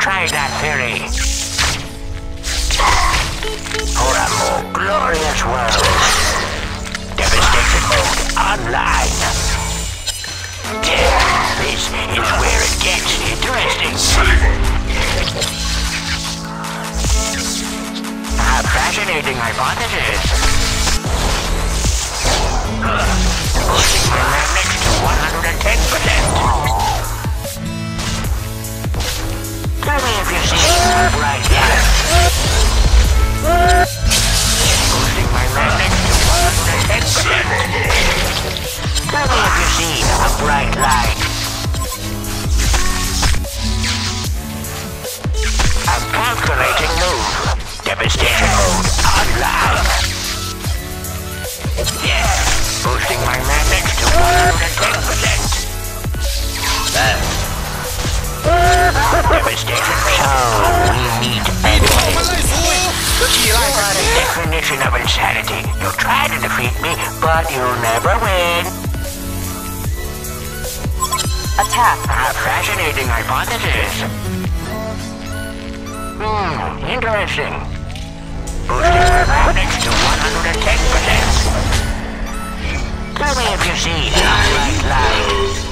try that theory. For a more glorious world. Devastation mode online. This is where it gets interesting. A fascinating hypothesis. Pushing my magnets to 110%. Tell me if you see a bright light. Boosting my magnets to 110%. Tell me if you see a bright light. A calculating move. Devastation mode online. Boosting my magnets to 110%. Devastation. So we meet again. What a definition of insanity. You try to defeat me, but you'll never win. Attack. A fascinating hypothesis. Interesting. Boosting my magnets to 110%. Tell me if you see a bright light.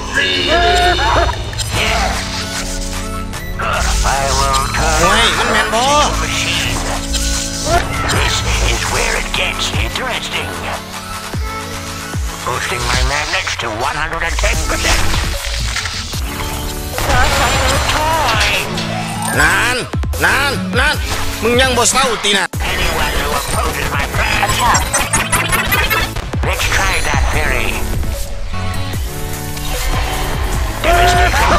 I will turn into a machine. This is where it gets interesting. Boosting my magnets to 110%. Toy. Nan มึงยังบ่เศร้าตินะ Anyone who opposes my plan. Attack. Let's try that theory. Devastation.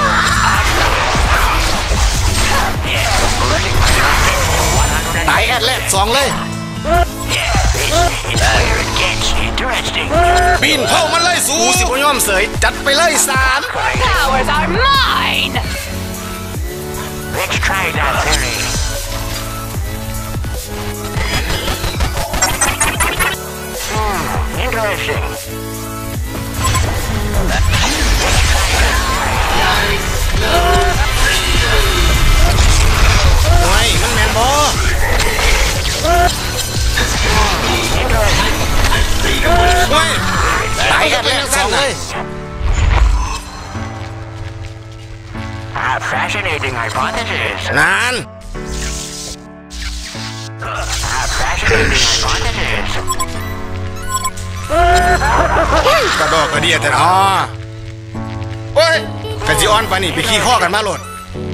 Boosting my magnets to 110%. ตายแอดแรก2เลย This is where it gets interesting. ปีนเข้ามาเลยสูกูสิบ่ยอมเสยจัดไปเลย3 Powers are mine! Let's try that theory. Interesting. โอ้ยมันแม่นบ่โอ้ยตายแอดแรก2เลย A fascinating hypothesis. นาน A fascinating hypothesis. กระดอกกระเดียแต่อ๋อโอ้ยกะสิออนปานนี้ไปขี้ข้อกันมาโลด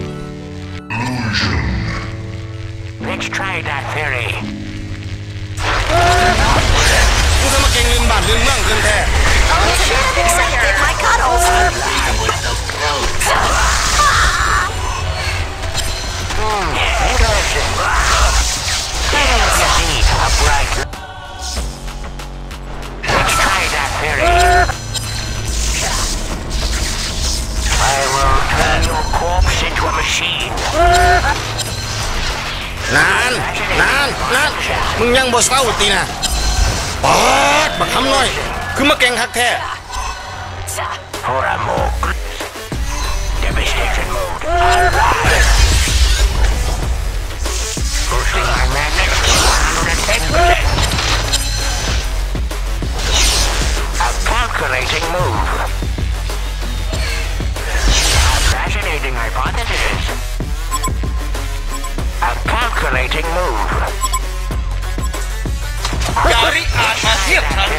Let's try that theory. กูจะมาเก่งลืมบ้านลืมเมืองลืมแท้ Accepted my cuddles! Interesting. Tell me if you see a bright light. Let's try that theory. I will turn your corpse into a machine. นานมึงยังบ่เศร้าตินะปอดบักคำน้อยคือมาเก่งคักแท้ For a more devastation mode. Alright. Boosting my magnets to 110%. A calculating move. A fascinating hypothesis. A calculating move. อย่าริอาจมาเทียบฉัน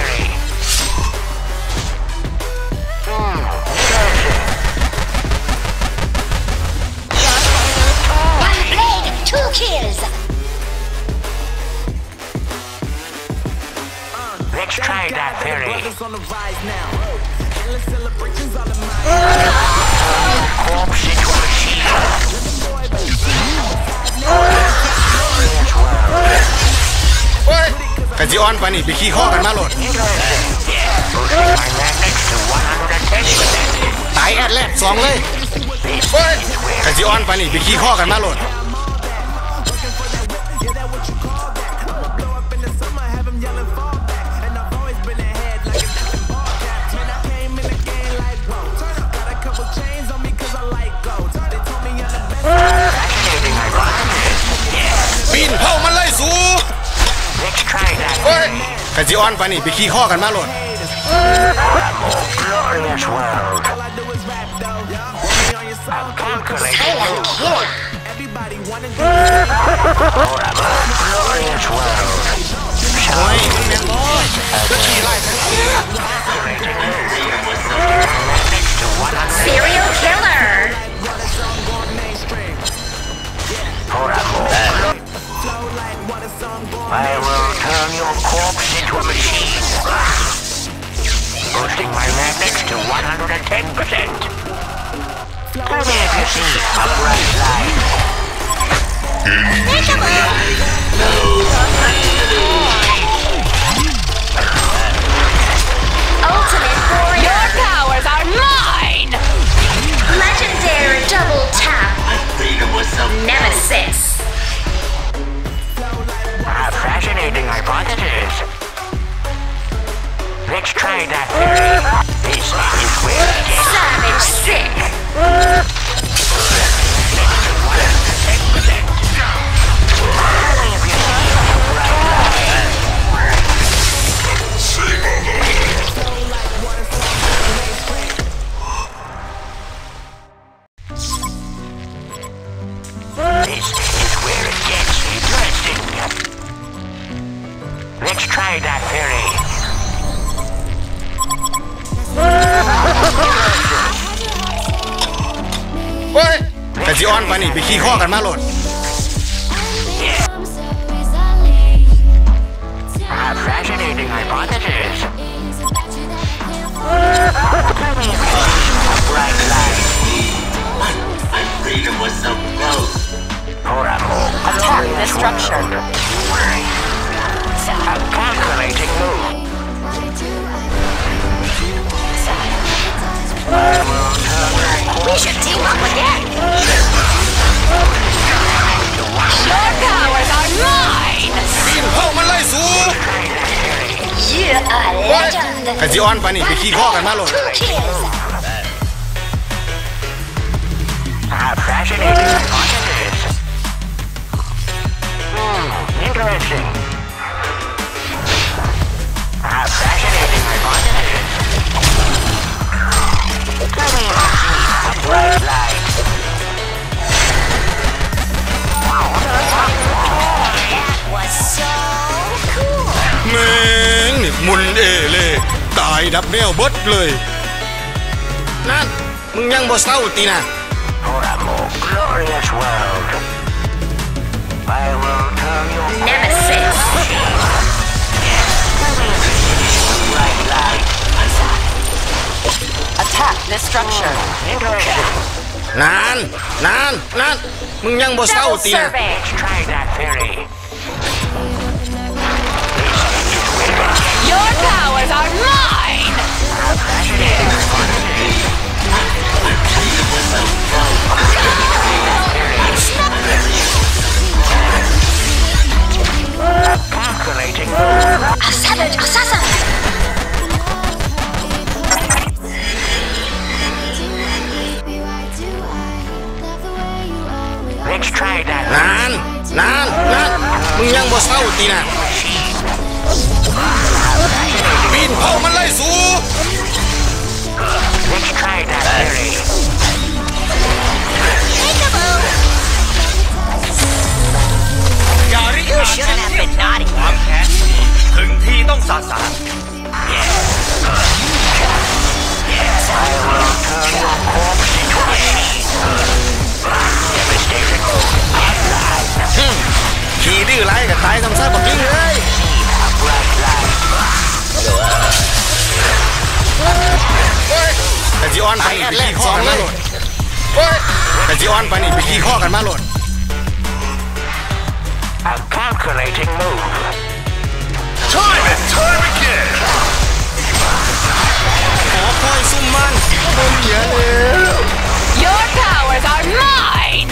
One blade, 2 kills! Let's try that theory. Corpse into a machine. โอ้ยกะสิออนปานนี้ไปขี้ข้อกันมาโลด Boosting my magnets to 110%. ตายแอดแรก2เลยโอ้ยกะสิออนปานนี้ไปขี้ข้อกันมาโลด Fascinating try that. โอ้ยกะจิออนปานนี่ไปขี้ข้อกันมาโลด Glorious world. A calculating Silent move. killer. For a more glorious world. โอ้ยมึงแม่นบ่ก็ขี้ไล่ Calculating move. Next to 100. Serial killer. For a more. I will turn your corpse into a machine. Boosting my magnets to 110%. Tell me if you see a bright light. Ultimate warrior. Your powers are mine! Legendary double tap. Nemesis. A fascinating hypothesis. Let's try that theory. This is where it gets Savage sick. This is where it gets interesting. Let's try that theory. โอ้ยกะจิออนปานนี่ไปขี้ข้อกันมาโลด A fascinating hypothesis. Tell me if you see a bright light. Freedom was so close. For a more Attack glorious this structure. world. A calculating move. We should team up again. Your powers are mine! ปีนเข้ามันไล่สู You are โอ้ย legend. กะจิออนปานนี่ไปขี้ข้อกันมาโลด Two kills. A fascinating hypothesis. Interesting. A fascinating hypothesis. Tell me if you see a bright light. That was so cool. แม่งนี่มุนเอเลยตายดับแนวเบิดเลยนั่นมึงยังบ่เศร้าตีนะ For a more glorious world. I will turn your Nemesis. bright light. Attack this structure. Interesting. นั่นมึงยังบ่เศร้า Double ตีนะ survey. Let's try that theory. Your powers are mine! Calculating. A savage assassin. Let's try that. นั่นมึงยังบ่เศร้าตีนะปีนเข้ามันไล่สู Let's try that theory. You shouldn't have been naughty. ความแค้นถึงที่ต้องสาสาง I will turn your corpse into a machine. Devastation mode. ขี่ดื้อไรกับตายทำซะบักลิงเลย A bright light. กะจิออนปานนี่ไปขี้ข้อกันมาโลดกะจิออนปานนี่ไปขี้ข้อกันมาโลด A calculating move. Time and time again. ขอคอยซุ่มมันมึงอย่าเร็ว Your powers are mine!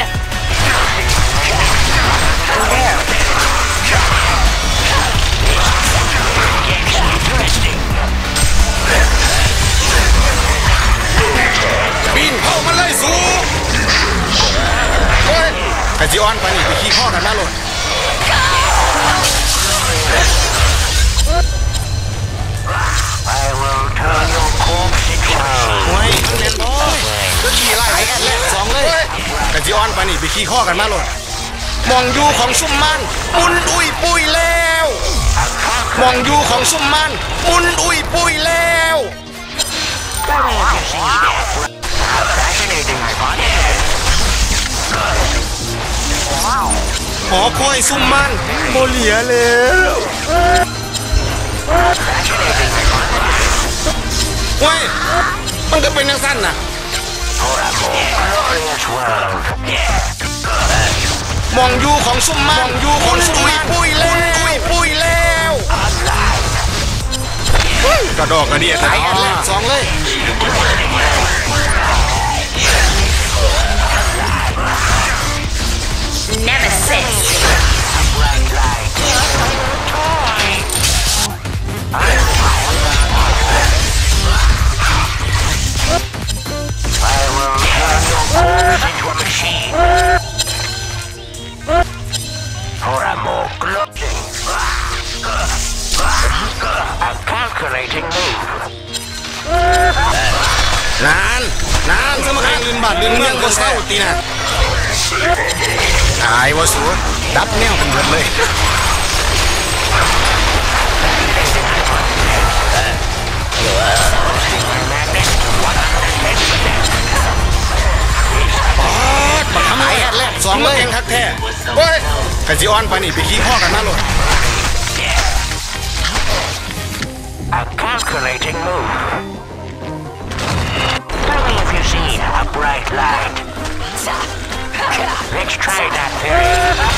Gets interesting. ปีนเข้ามันไล่สูกะจิออนปานนี่ไปขี้ข้อกันมาโลดมันเล่นบ่ก็ขี่ไล่แรกสองเลยกะจิออนไปนี่ไปขี่ข้อกันมาโลดมองอยู่ของซุ่มมันมุนอุ้ยปุยแล้วมองอยู่ของซุ่มมันมุนอุ้ยปุยแล้ว Tell me if you see that. How fascinating I find it. หอคอยซุ่มมันโบเหลียแล้ว Fascinating I find it. เว้ยมันก็เป็นยังสั้นน่ะ For a more glorious world. มองอยู่ของซุ่มมันมองอยู่ของซุ่มมันปุยแล้วปุยปุยแล้วกระดอกกระเดียตายแรกสองเลย Nemesis. Bright light. I will turn your bones into a machine. For a more glowing. A calculating move. นานสมการลืมบัตรลืมเมืองก็เศร้าตีน่ะตายวะสูดับแนวกันหมดเลยบักทำไรแรกสองเลยเองคักแท้เฮ้ยกะจิออนไปนี่ไปขี้ข้อกันมาโลด A calculating move. Tell me if you see a bright light. Let's try that theory.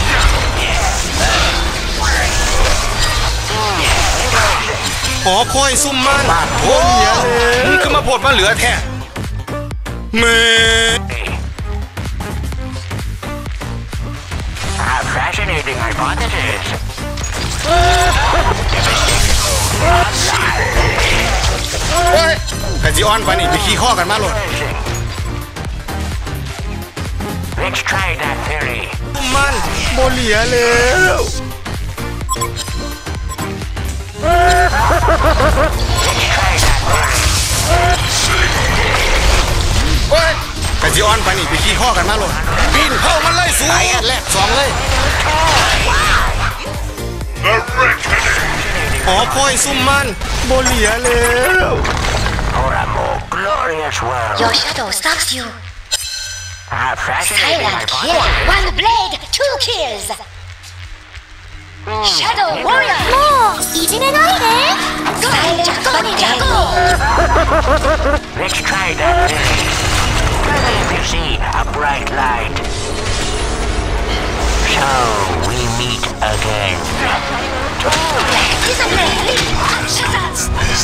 หอคอยซุ่มมันบาดโอ้ยมึงคือมาโพดมาเหลือแท้เม A fascinating hypothesis. เฮ้ยกะจิออนไปนี่ไปขี้ข้อกันมาโลด Let's try that theory. ซุ่มมันโบเหลียแล้ว Let's try that theory. เฮ้ยกะจิออนไปนี่ไปขี้ข้อกันมาโลดปีนเข้ามันเลยสูงแรกสองเลย The reckoning. หอคอยซุ่มมันโบเหลียแล้ว For a more glorious world. Your shadow stalks you. A fascinating Silent kill. hypothesis. One blade, 2 kills. Shadow warrior. もういじめないで。Silent Jago. Let's try that theory. Tell me if you see a bright light. So we meet again. Discipline. Shut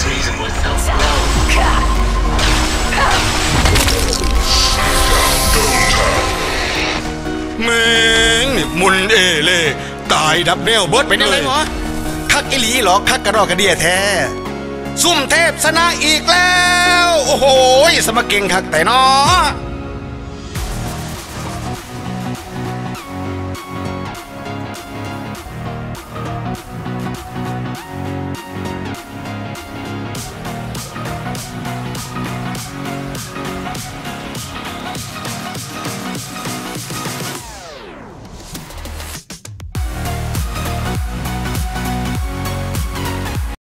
แม่งนี่มุนเอเล่ตายดับแนวเบิดเป็นยังไงหมอคักอิลีหรอคักกระดอกกระเดียแท้ซุ่มเทพชนะอีกแล้วโอ้โหสมเก่งคักแต่น้อ